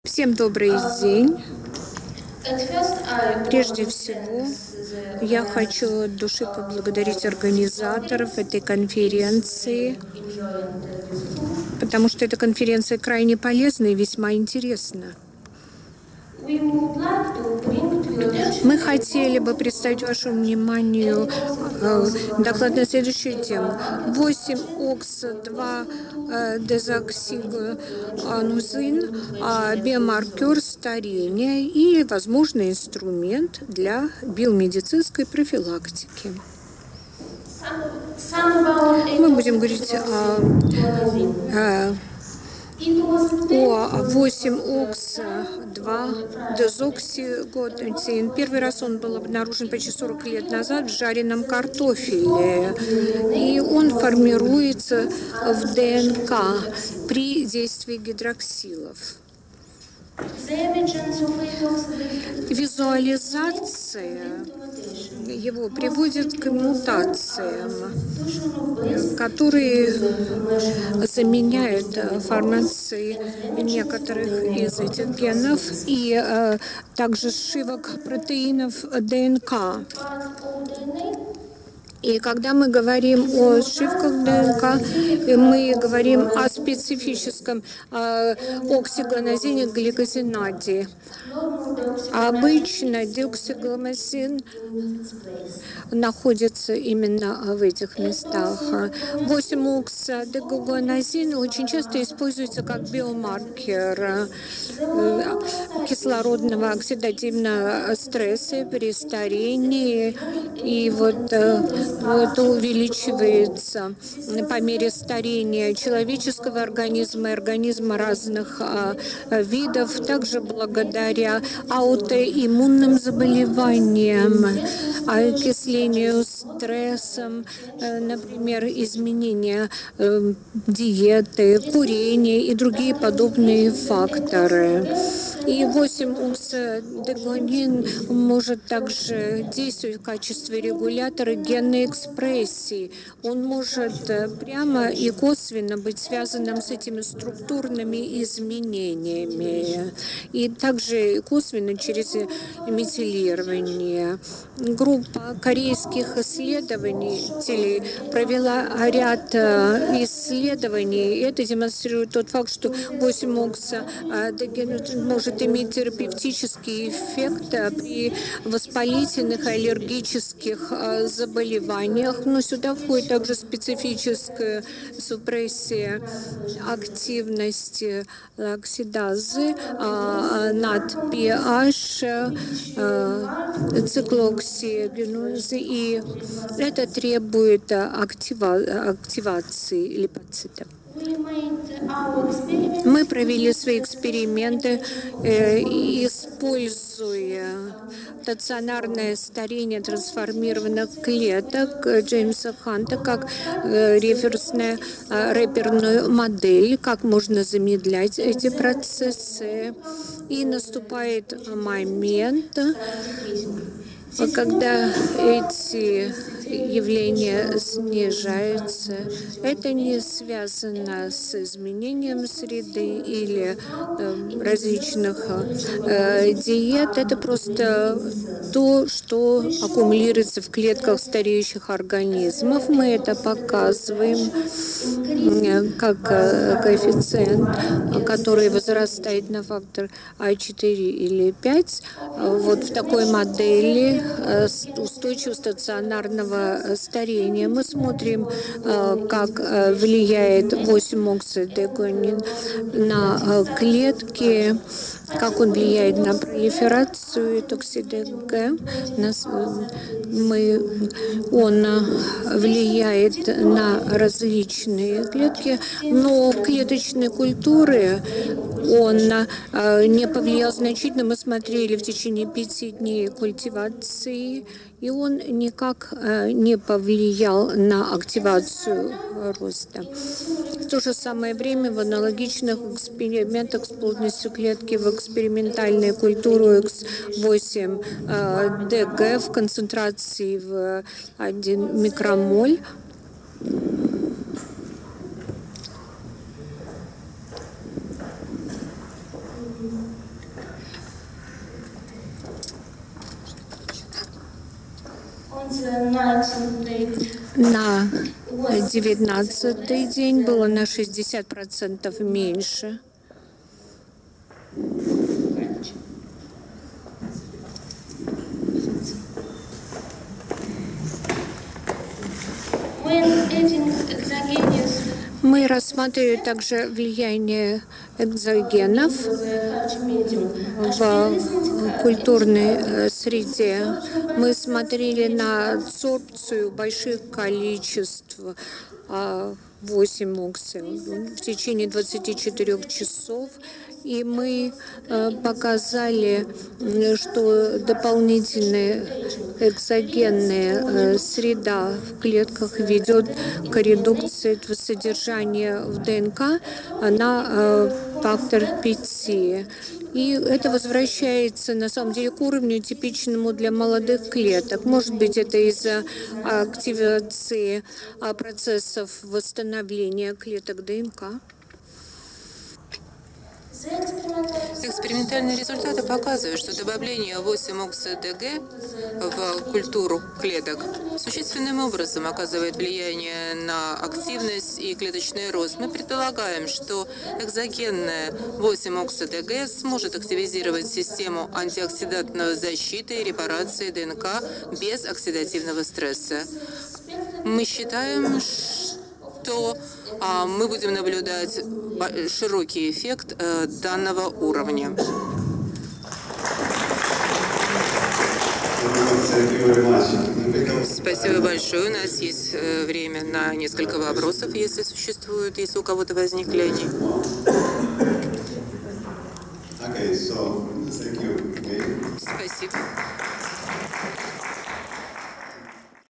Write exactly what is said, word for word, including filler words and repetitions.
Всем добрый день. Прежде всего, я хочу от души поблагодарить организаторов этой конференции, потому что эта конференция крайне полезна и весьма интересна. Мы хотели бы представить вашему вниманию э, доклад на следующую тему. восемь окс два дезоксигонузин, биомаркер старения и возможный инструмент для биомедицинской профилактики. Мы будем говорить о, о о восемь окс два дезоксигоназин. Первый раз он был обнаружен почти сорок лет назад в жареном картофеле. И он формируется в ДНК при действии гидроксилов. Визуализация его приводит к мутациям, которые заменяют формации некоторых из этих генов и э, также сшивок протеинов ДНК. И когда мы говорим о сшивках ДНК, мы говорим о специфическом э, оксигоназине гликозинаде. Обычно деоксигомазин находится именно в этих местах. восемь окс дегогоназин очень часто используется как биомаркер кислородного оксидативного стресса при старении. И вот это увеличивается по мере старения человеческого организма и организма разных видов, также благодаря аутоиммунным заболеваниям, окислению, стрессом, например, изменения диеты, курения и другие подобные факторы. И восемь окс дегонин может также действовать в качестве регулятора генной экспрессии. Он может прямо и косвенно быть связанным с этими структурными изменениями. И также косвенно через метилирование. Группа корейских исследователей провела ряд исследований. Это демонстрирует тот факт, что восемь окс дегонин может иметь терапевтический эффект при воспалительных и аллергических заболеваниях, но сюда входит также специфическая супрессия активности оксидазы, над pH, циклооксигенозы, и это требует актива, активации липоцитов. Мы провели свои эксперименты, э, используя стационарное старение трансформированных клеток Джеймса Ханта как э, референсную э, реперную модель, как можно замедлять эти процессы. И наступает момент, когда эти явления снижаются. Это не связано с изменением среды или э, различных э, диет. Это просто то, что аккумулируется в клетках стареющих организмов. Мы это показываем э, как э, коэффициент, который возрастает на фактор а четыре или пять. Вот в такой модели э, устойчивого стационарного старения. Мы смотрим, как влияет восемь окс дегонин на клетки, как он влияет на пролиферацию токсидег. Мы, он влияет на различные клетки, но клеточные культуры он не повлиял значительно. Мы смотрели в течение пяти дней культивации, и он никак не повлиял на активацию роста. В то же самое время в аналогичных экспериментах с плотностью клетки в экспериментальной культуре икс восемь ди джи в концентрации в один микромоль На девятнадцатый день было на шестьдесят процентов меньше. Мы рассматривали также влияние экзогенов в культурной среде. Мы смотрели на адсорбцию больших количеств восемь уксов в течение двадцати четырёх часов. И мы показали, что дополнительная экзогенная среда в клетках ведет к редукции содержания в ДНК на фактор пять. И это возвращается, на самом деле, к уровню, типичному для молодых клеток. Может быть, это из-за активации процессов восстановления клеток ДНК. Экспериментальные результаты показывают, что добавление восемь укса ДГ в культуру клеток существенным образом оказывает влияние на активность и клеточный рост. Мы предполагаем, что экзогенная восемь укса ДГ сможет активизировать систему антиоксидантной защиты и репарации ДНК без оксидативного стресса. Мы считаем, что а, мы будем наблюдать широкий эффект а, данного уровня. Спасибо большое. У нас есть э, время на несколько вопросов, если существуют, если у кого-то возникли они. Спасибо.